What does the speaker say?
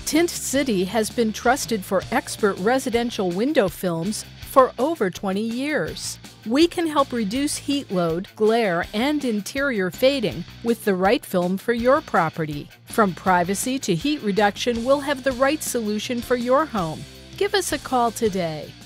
Tint City has been trusted for expert residential window films for over 20 years. We can help reduce heat load, glare, and interior fading with the right film for your property. From privacy to heat reduction, we'll have the right solution for your home. Give us a call today.